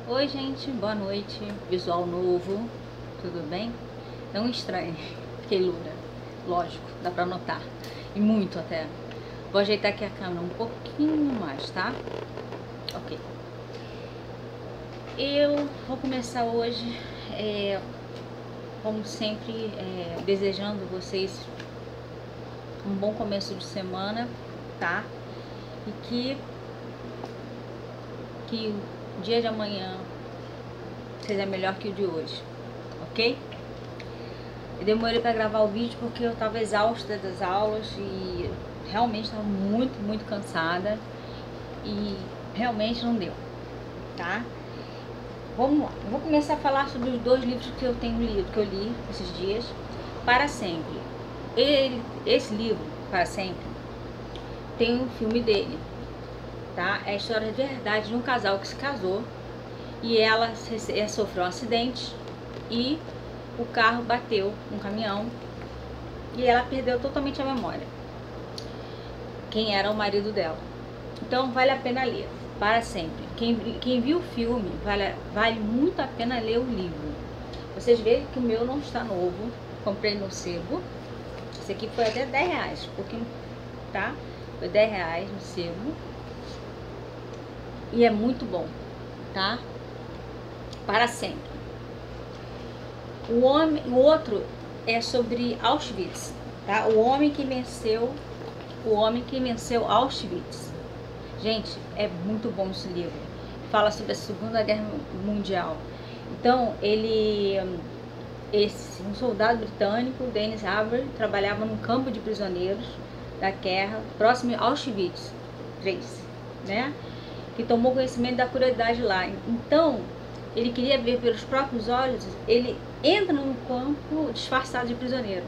Oi gente, boa noite, visual novo, tudo bem? Não estranhe, fiquei loura, lógico, dá pra notar, e muito até. Vou ajeitar aqui a câmera um pouquinho mais, tá? Ok. Eu vou começar hoje, como sempre, desejando vocês um bom começo de semana, tá? E que o dia de amanhã seja melhor que o de hoje, ok? Eu demorei para gravar o vídeo porque eu estava exausta das aulas e realmente estava muito cansada e realmente não deu, tá? Vamos lá, eu vou começar a falar sobre os dois livros que eu tenho lido, que eu li esses dias. Para Sempre. Esse livro, Para Sempre, tem um filme dele, tá? É a história de verdade de um casal que se casou e ela sofreu um acidente e o carro bateu um caminhão e ela perdeu totalmente a memória. Quem era o marido dela. Então vale a pena ler, Para Sempre. Quem viu o filme, vale muito a pena ler o livro. Vocês veem que o meu não está novo, comprei no sebo. Esse aqui foi até R$10, um pouquinho, tá? Foi R$10 no sebo. E é muito bom, tá? Para Sempre. O outro é sobre Auschwitz, tá? O homem que venceu Auschwitz. Gente, é muito bom esse livro. Fala sobre a Segunda Guerra Mundial. Então, um soldado britânico, Dennis Avery, trabalhava num campo de prisioneiros da guerra, próximo a Auschwitz III, né? Que tomou conhecimento da crueldade lá. Então, ele queria ver pelos próprios olhos, ele entra no campo disfarçado de prisioneiro.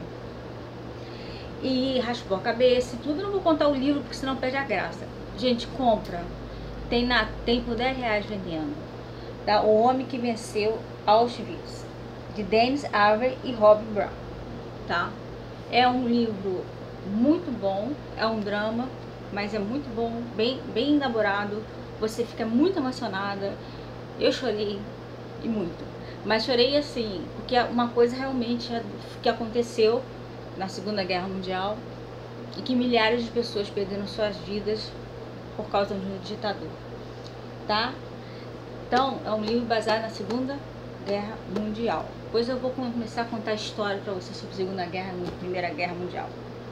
E raspou a cabeça e tudo. Eu não vou contar o livro, porque senão perde a graça. Gente, compra. Tem por R$10 vendendo. Tá? O Homem que Venceu Auschwitz, de Dennis Avery e Rob Brown. Tá? É um livro muito bom, é um drama, mas é muito bom, bem elaborado. Você fica muito emocionada. Eu chorei, e muito. Mas chorei assim, porque é uma coisa realmente que aconteceu na Segunda Guerra Mundial e que milhares de pessoas perderam suas vidas por causa de um ditador, tá? Então, é um livro baseado na Segunda Guerra Mundial. Depois eu vou começar a contar a história para vocês sobre a Segunda Guerra e Primeira Guerra Mundial.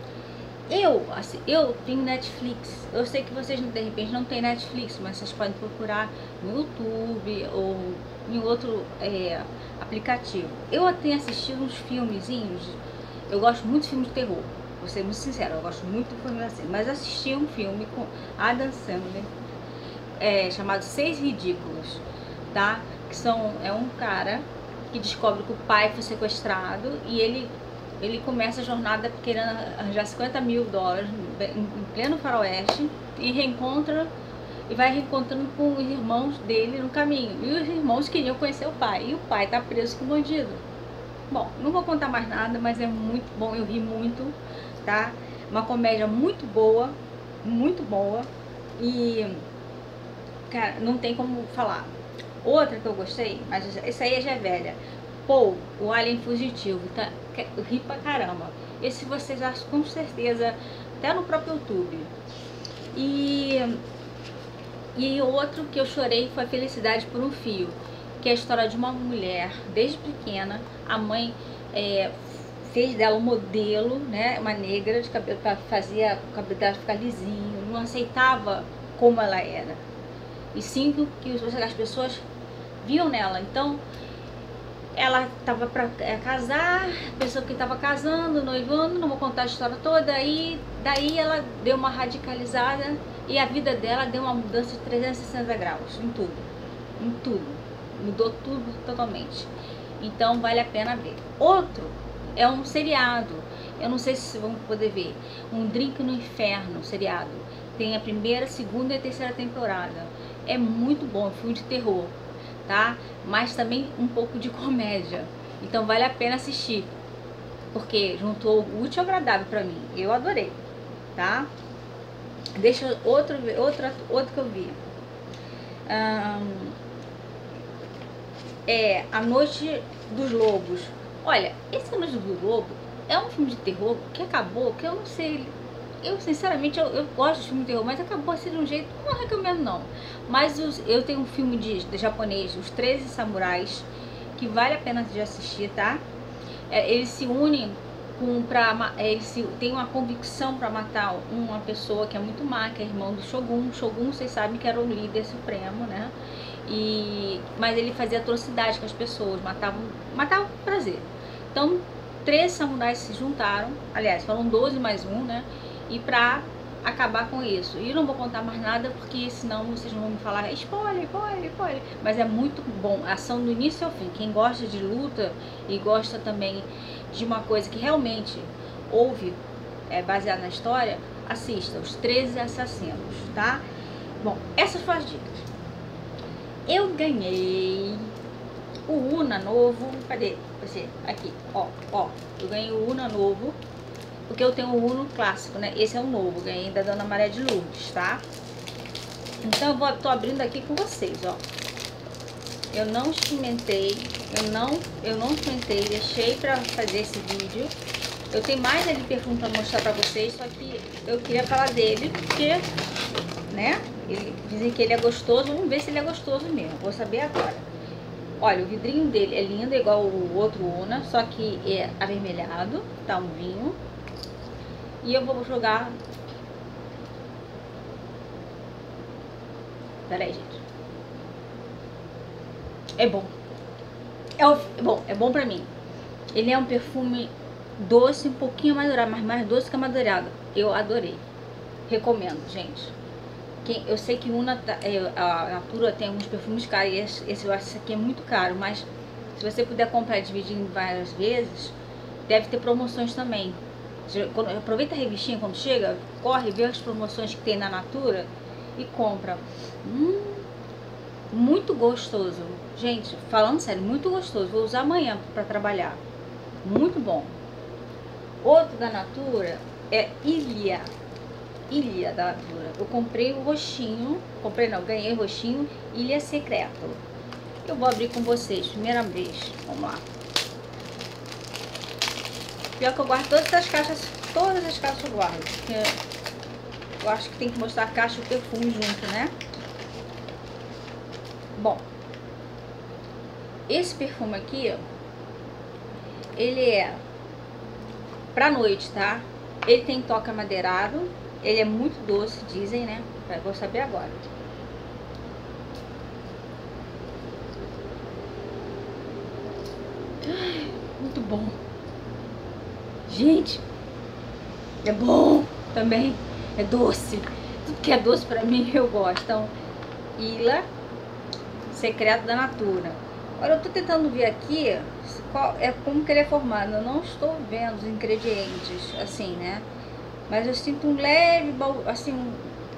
Eu tenho Netflix. Eu sei que vocês de repente não têm Netflix, mas vocês podem procurar no YouTube ou em outro aplicativo. Eu tenho assistido uns filmezinhos. Eu gosto muito de filmes de terror. Vou ser muito sincera, eu gosto muito de filmes assim. Mas assisti um filme com Adam Sandler chamado Seis Ridículos, tá? É um cara que descobre que o pai foi sequestrado e ele começa a jornada querendo arranjar $50 mil em pleno faroeste e vai reencontrando com os irmãos dele no caminho. E os irmãos queriam conhecer o pai, e o pai tá preso com o bandido. Bom, não vou contar mais nada, mas é muito bom, eu ri muito, tá? Uma comédia muito boa e, cara, não tem como falar. Outra que eu gostei, mas essa aí já é velha, Paul, o Alien Fugitivo, tá? Eu ri pra caramba. Esse vocês acham com certeza, até no próprio YouTube. E outro que eu chorei foi Felicidade por um Fio, que é a história de uma mulher, desde pequena, a mãe fez dela um modelo, né, uma negra de cabelo, fazia o cabelo dela ficar lisinho, não aceitava como ela era, e sim que as pessoas viam nela. Então, ela estava para casar, pensou que estava casando, noivando, não vou contar a história toda, daí ela deu uma radicalizada e a vida dela deu uma mudança de 360 graus em tudo, mudou tudo totalmente. Então vale a pena ver. Outro é um seriado, eu não sei se vocês vão poder ver, Um Drink no Inferno, seriado. Tem a primeira, segunda e terceira temporada. É muito bom, é um filme de terror, tá? Mas também um pouco de comédia. Então vale a pena assistir, porque juntou o útil ao agradável pra mim. Eu adorei, tá? Deixa outro que eu vi. A Noite dos Lobos. Olha, esse A Noite do Lobo é um filme de terror que acabou, que eu não sei. Eu, sinceramente, eu gosto de filme de terror, mas acabou assim de um jeito, não recomendo não. Mas eu tenho um filme de japonês, Os 13 Samurais, que vale a pena de assistir, tá? Eles se unem eles têm uma convicção para matar uma pessoa que é muito má, que é irmão do Shogun. Shogun, vocês sabem que era o líder supremo, né? Mas ele fazia atrocidade com as pessoas, matava por prazer. Então, 13 samurais se juntaram, aliás, foram 12 mais um, né? E pra acabar com isso. E eu não vou contar mais nada, porque senão vocês vão me falar spoiler, spoiler, spoiler. Mas é muito bom, ação do início ao fim. Quem gosta de luta e gosta também de uma coisa que realmente houve, baseada na história, assista Os 13 Assassinos, tá? Bom, essas foram as dicas. Eu ganhei o Una novo. Cadê você? Aqui, ó. Eu ganhei o Una novo, porque eu tenho o Uno clássico, né? Esse é o novo, ganhei da Dona Maria de Lourdes, tá? Então tô abrindo aqui com vocês, ó. Eu não experimentei, eu não experimentei, deixei pra fazer esse vídeo. Eu tenho mais ali perfume pra mostrar pra vocês, só que eu queria falar dele, porque, né? Dizem que ele é gostoso, vamos ver se ele é gostoso mesmo, vou saber agora. Olha, o vidrinho dele é lindo, igual o outro Una, só que é avermelhado, tá um vinho. E eu vou jogar... Peraí, gente. É bom. É bom pra mim. Ele é um perfume doce, um pouquinho amadeirado, mas mais doce que amadeirado. Eu adorei. Recomendo, gente. Eu sei que a Natura tem alguns perfumes caros, e esse aqui é muito caro, mas se você puder comprar e dividir em várias vezes, deve ter promoções também. Aproveita a revistinha quando chega, corre, vê as promoções que tem na Natura e compra. Muito gostoso. Gente, falando sério, muito gostoso. Vou usar amanhã para trabalhar. Muito bom. Outro da Natura é Ilha da Natura. Eu comprei o roxinho. Ganhei o roxinho Ilha Secreto. Eu vou abrir com vocês, primeira vez. Vamos lá. Pior que eu guardo todas as caixas eu guardo. Porque eu acho que tem que mostrar a caixa e o perfume junto, né? Bom, esse perfume aqui, ó, ele é pra noite, tá? Ele tem toque amadeirado, ele é muito doce, dizem, né? Eu vou saber agora. Muito bom. Gente, é bom também, é doce. Tudo que é doce pra mim eu gosto. Então, Ilha Secreto da Natura. Agora eu tô tentando ver aqui como que ele é formado. Eu não estou vendo os ingredientes, assim, né? Mas eu sinto um leve, assim,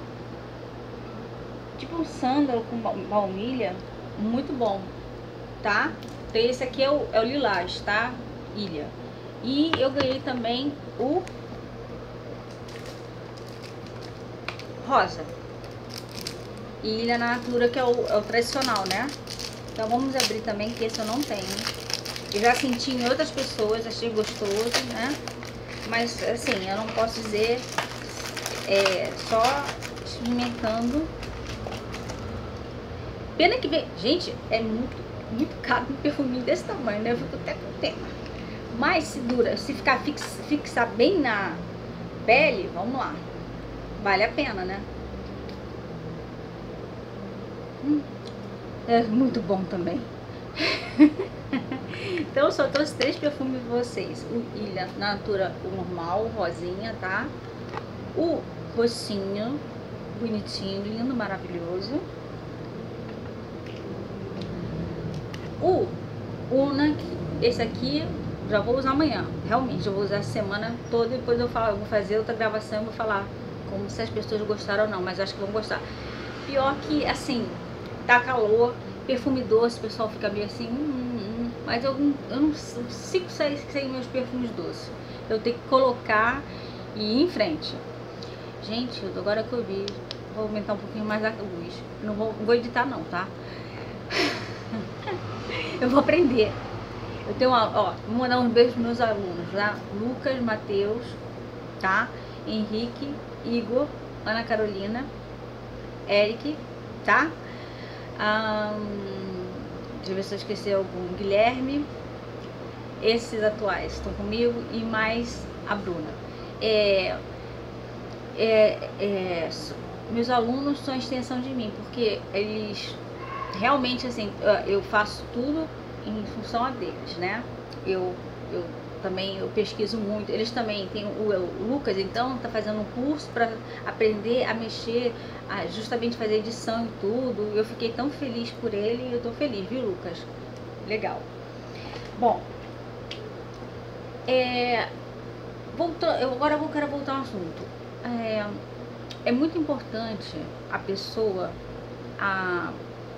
tipo um sândalo com baunilha. Muito bom, tá? Então esse aqui é o lilás, tá? Ilha. E eu ganhei também o rosa. Ilha Natura, que é o tradicional, né? Então vamos abrir também, que esse eu não tenho. Eu já senti em outras pessoas, achei gostoso, né? Mas assim, eu não posso dizer, só experimentando. Pena que vem, gente, é muito caro um perfuminho desse tamanho, né? Eu fico até com pena. Mas se fixar bem na pele, vamos lá. Vale a pena, né? É muito bom também. Então eu só trouxe 3 perfumes pra vocês. O Ilha Natura, o normal, o rosinha, tá? O roxinho, bonitinho, lindo, maravilhoso. O Una, esse aqui já vou usar amanhã. Realmente, eu vou usar a semana toda. Depois eu vou fazer outra gravação e vou falar como se as pessoas gostaram ou não. Mas acho que vão gostar. Pior que, assim, tá calor, perfume doce, o pessoal fica meio assim, mas eu não consigo sair sem meus perfumes doces. Eu tenho que colocar e ir em frente. Gente, agora que eu vi, vou aumentar um pouquinho mais a luz. Não vou editar não, tá? Eu vou aprender. Eu tenho vou mandar um beijo pros meus alunos, tá? Lucas, Matheus, tá? Henrique, Igor, Ana Carolina, Eric, tá? Deixa eu ver se eu esqueci algum. Guilherme, esses atuais estão comigo e mais a Bruna. Meus alunos são a extensão de mim, porque eles realmente, assim, eu faço tudo em função a deles, né? Eu também pesquiso muito. Eles também têm o Lucas, então tá fazendo um curso para aprender a mexer, justamente fazer edição e tudo. Eu fiquei tão feliz por ele e eu tô feliz, viu, Lucas? Legal. Bom, agora eu quero voltar ao assunto. É muito importante a pessoa a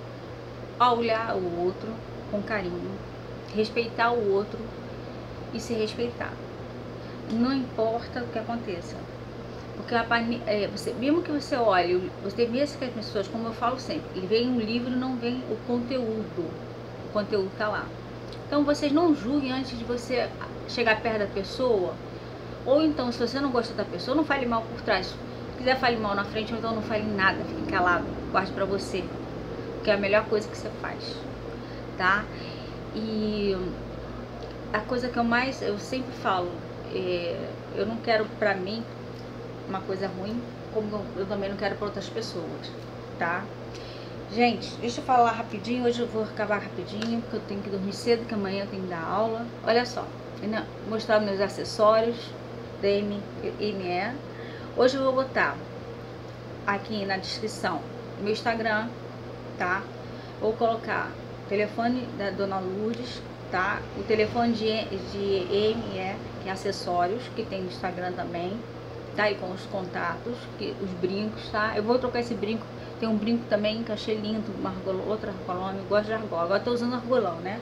olhar o outro com carinho, respeitar o outro e se respeitar. Não importa o que aconteça. Porque mesmo que você olhe, você vê que as pessoas, como eu falo sempre, vem um livro e não vem o conteúdo. O conteúdo tá lá. Então vocês não julguem antes de você chegar perto da pessoa. Ou então, se você não gosta da pessoa, não fale mal por trás. Se quiser, fale mal na frente, ou então não fale nada, fique calado, guarde pra você. Que é a melhor coisa que você faz, tá? E a coisa que eu sempre falo, eu não quero pra mim uma coisa ruim, como eu também não quero pra outras pessoas, tá? Gente, deixa eu falar rapidinho, hoje eu vou acabar rapidinho, porque eu tenho que dormir cedo, que amanhã eu tenho que dar aula. Olha só, mostrar meus acessórios da ME. Hoje eu vou botar aqui na descrição meu Instagram, tá? Vou colocar o telefone da Dona Lourdes, tá? O telefone de ME, que é acessórios, que tem no Instagram também, tá? E com os contatos, os brincos, tá? Eu vou trocar esse brinco, tem um brinco também que eu achei lindo, outra argolão, eu gosto de argola, agora tô usando argolão, né?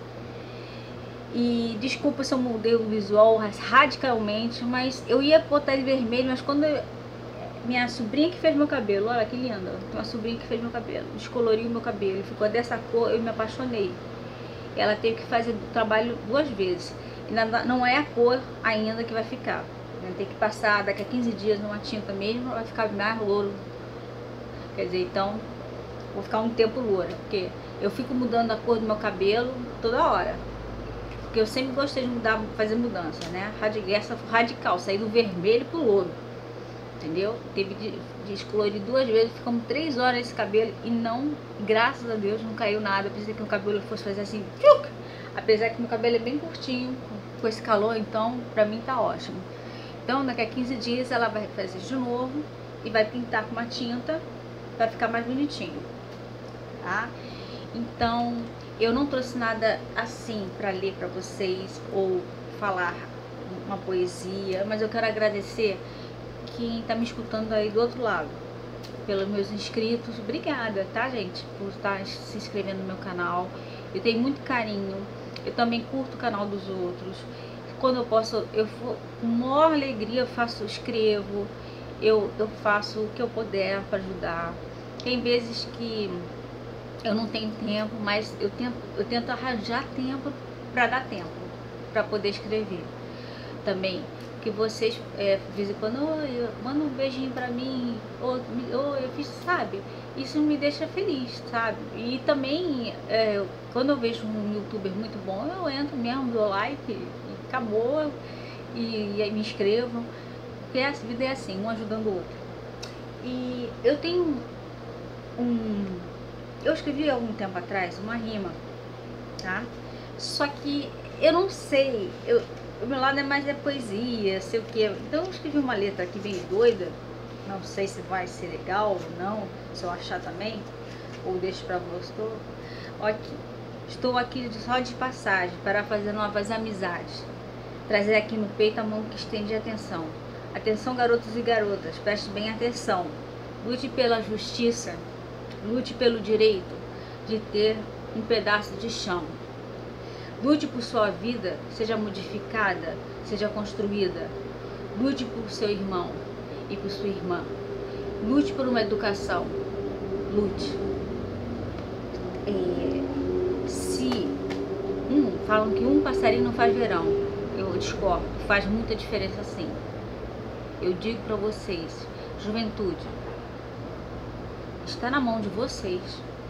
E desculpa se eu mudei o visual radicalmente, mas eu ia botar ele vermelho, mas quando minha sobrinha que fez meu cabelo, olha que linda, uma sobrinha que fez meu cabelo, descoloriu meu cabelo, ficou dessa cor, eu me apaixonei. Ela teve que fazer o trabalho 2 vezes, ainda não é a cor ainda que vai ficar, vai ter que passar daqui a 15 dias numa tinta mesmo, vai ficar mais louro, quer dizer, então vou ficar um tempo loura, porque eu fico mudando a cor do meu cabelo toda hora, porque eu sempre gostei de fazer mudança, né, radical, sair do vermelho pro louro. Entendeu? Teve de descolorir 2 vezes, ficamos 3 horas nesse cabelo e não, graças a Deus, não caiu nada. Pensei que o cabelo fosse fazer assim, apesar que meu cabelo é bem curtinho, com esse calor, então pra mim tá ótimo. Então daqui a 15 dias ela vai fazer de novo e vai pintar com uma tinta pra ficar mais bonitinho, tá? Então eu não trouxe nada assim pra ler pra vocês ou falar uma poesia, mas eu quero agradecer quem tá me escutando aí do outro lado, pelos meus inscritos. Obrigada, tá, gente, por estar se inscrevendo no meu canal. Eu tenho muito carinho, eu também curto o canal dos outros. Quando eu posso, com maior alegria escrevo, eu faço o que eu puder para ajudar. Tem vezes que eu não tenho tempo, mas eu tento arranjar tempo para dar tempo, para poder escrever também. Que vocês, de vez em quando, manda um beijinho pra mim, ou eu fiz, sabe? Isso me deixa feliz, sabe? E também, quando eu vejo um youtuber muito bom, eu entro mesmo, dou like, e acabou, e me inscrevo. Porque a vida é assim, um ajudando o outro. E eu tenho eu escrevi há algum tempo atrás uma rima, tá? Só que eu não sei, o meu lado mais poesia, sei o que. Então eu escrevi uma letra aqui bem doida. Não sei se vai ser legal ou não, se eu achar também, ou deixo pra você. Estou aqui só de passagem para fazer novas amizades. Trazer aqui no peito a mão que estende atenção. Atenção, garotos e garotas, preste bem atenção. Lute pela justiça, lute pelo direito de ter um pedaço de chão. Lute por sua vida, seja modificada, seja construída. Lute por seu irmão e por sua irmã. Lute por uma educação. Lute. Se Falam que um passarinho não faz verão. Eu discordo, faz muita diferença sim. Eu digo para vocês, juventude, está na mão de vocês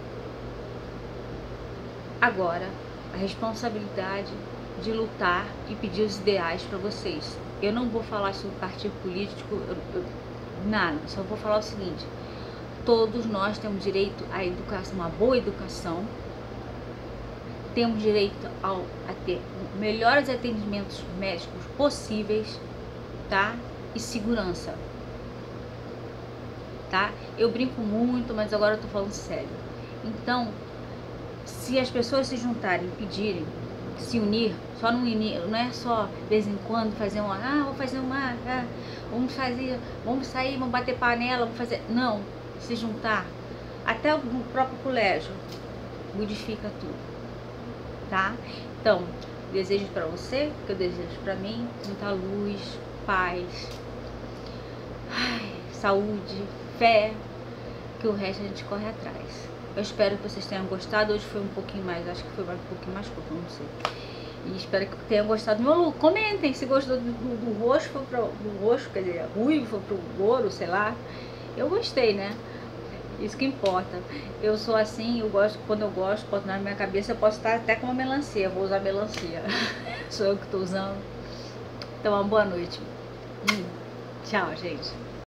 agora a responsabilidade de lutar e pedir os ideais para vocês. Eu não vou falar sobre partido político, nada, só vou falar o seguinte: todos nós temos direito à educação, uma boa educação, temos direito a ter melhores atendimentos médicos possíveis, tá? E segurança, tá? Eu brinco muito, mas agora eu tô falando sério. Então, se as pessoas se juntarem, pedirem, se unir, só não unir, não é só de vez em quando fazer uma, vou fazer uma, vamos sair, vamos bater panela, vamos fazer, não, se juntar, até no próprio colégio, modifica tudo, tá? Então, desejo para você, que eu desejo para mim, muita luz, paz, saúde, fé, que o resto a gente corre atrás. Eu espero que vocês tenham gostado. Hoje foi um pouquinho mais, acho que foi um pouquinho mais curto, não sei. E espero que tenham gostado do meu look. Comentem se gostou do roxo, foi do roxo, quer dizer, ruivo, foi pro ouro, sei lá. Eu gostei, né? Isso que importa. Eu sou assim, eu gosto, quando eu gosto, quando na minha cabeça eu posso estar até com uma melancia, vou usar melancia. Sou eu que estou usando. Então, uma boa noite. Tchau, gente.